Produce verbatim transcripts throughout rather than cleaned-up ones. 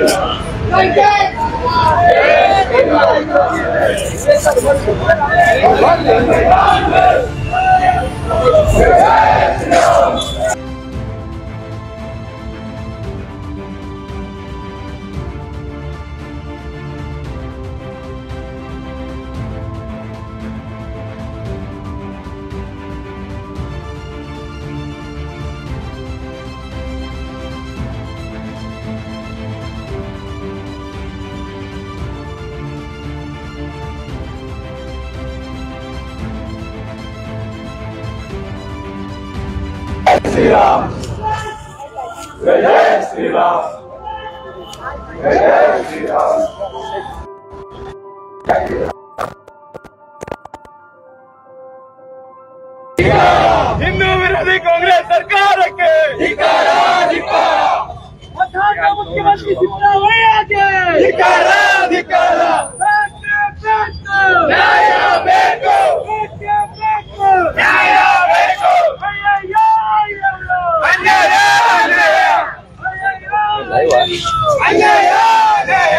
श्री राम, जय श्री राम, जय श्री राम। हिंदू विरोधी कांग्रेस सरकार के धिक्कारा, धिक्कारा। मुख्यमंत्री सिद्धरामैया के धिक्कारा, धिक्कारा। न्याय ಬೇಕು, न्याय ಬೇಕು। अन्याय, अन्याय, अन्याय।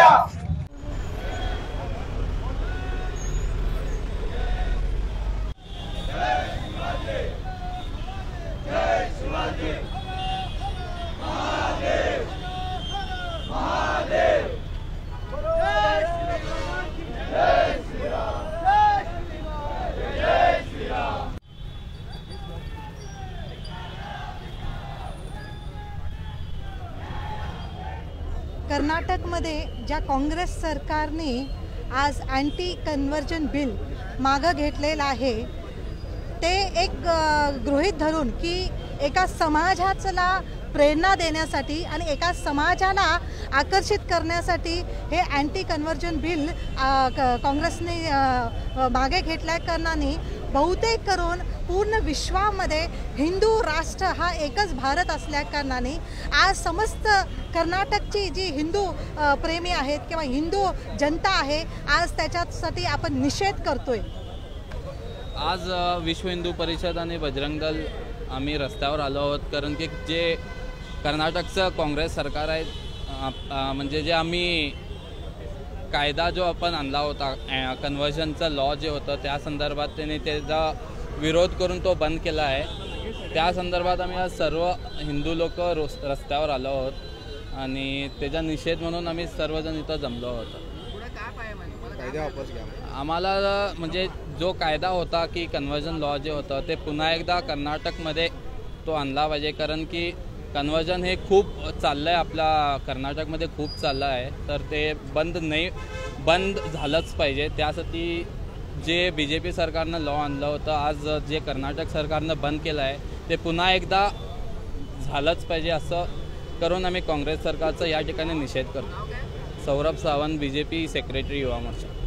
कर्नाटकमध्ये ज्या काँग्रेस सरकारने आज अँटी कन्व्हर्जन बिल मागं घेतलेलं आहे ते एक गृहीत धरून की एका समाजाला प्रेरणा देण्यासाठी आणि एका समाजाला आकर्षित करण्यासाठी हे अँटी कन्व्हर्जन बिल काँग्रेसने मागे घेतल्या कारणाने बहुतेक करून पूर्ण विश्वामध्ये हिंदू राष्ट्र हा एकच भारत असल्या कारणाने आज समस्त कर्नाटकची जी हिंदू प्रेमी आहेत किंवा हिंदू जनता आहे आज त्याच्यासाठी आपण निषेध करतोय। आज विश्व हिंदू परिषद आणि बजरंग दल आम्ही रस्त्यावर आलो आहोत कारण की जे कर्नाटकचं काँग्रेस सरकार आहे म्हणजे जे आम्ही कायदा जो आपण आणला होता कन्व्हर्जनचा लॉ जे होतं त्या संदर्भात त्यांनी त्याचा विरोध करून तो बंद केला आहे। त्या संदर्भात आम्ही आज सर्व हिंदू लोक रस्त्यावर आलो आहोत आणि त्याचा निषेध म्हणून आम्ही सर्वजण इथं जमलो आहोत। आम्हाला म्हणजे जो कायदा होता की कन्व्हर्जन लॉ जे होतं ते पुन्हा एकदा कर्नाटकमध्ये तो आणला पाहिजे कारण की कन्व्हर्जन हे खूप चाललं आहे आपल्या कर्नाटकमध्ये खूप चाललं आहे तर ते बंद नाही बंद झालंच पाहिजे। त्यासाठी जे बी जे पी सरकारनं लॉ आणलं होतं आज जे कर्नाटक सरकारनं बंद केलं आहे ते पुन्हा एकदा झालंच पाहिजे असं करून आम्ही काँग्रेस सरकारचा या ठिकाणी निषेध करतो। Saurabh Sawant, B J P secretary, Yuva Morcha.